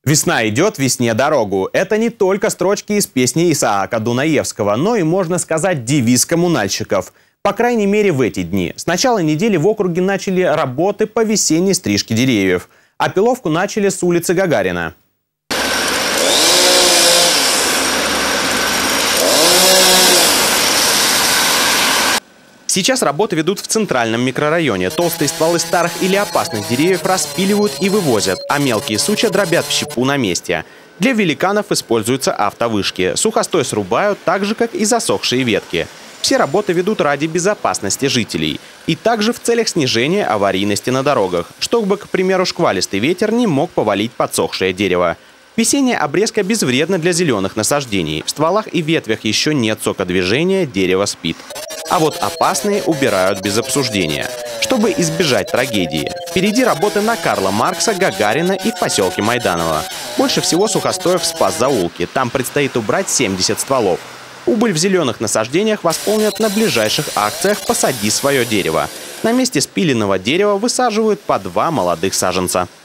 Весна идет, весне дорогу. Это не только строчки из песни Исаака Дунаевского, но и, можно сказать, девиз коммунальщиков. По крайней мере, в эти дни. С начала недели в округе начали работы по весенней стрижке деревьев. А пиловку начали с улицы Гагарина. Сейчас работы ведут в центральном микрорайоне. Толстые стволы старых или опасных деревьев распиливают и вывозят, а мелкие сучья дробят в щепу на месте. Для великанов используются автовышки. Сухостой срубают так же, как и засохшие ветки. Все работы ведут ради безопасности жителей. И также в целях снижения аварийности на дорогах, чтобы, к примеру, шквалистый ветер не мог повалить подсохшее дерево. Весенняя обрезка безвредна для зеленых насаждений. В стволах и ветвях еще нет сокодвижения, дерево спит. А вот опасные убирают без обсуждения, чтобы избежать трагедии. Впереди работы на Карла Маркса, Гагарина и в поселке Майданово. Больше всего сухостоев в Спас-Заулке. Там предстоит убрать 70 стволов. Убыль в зеленых насаждениях восполнят на ближайших акциях «Посади свое дерево». На месте спиленного дерева высаживают по 2 молодых саженца.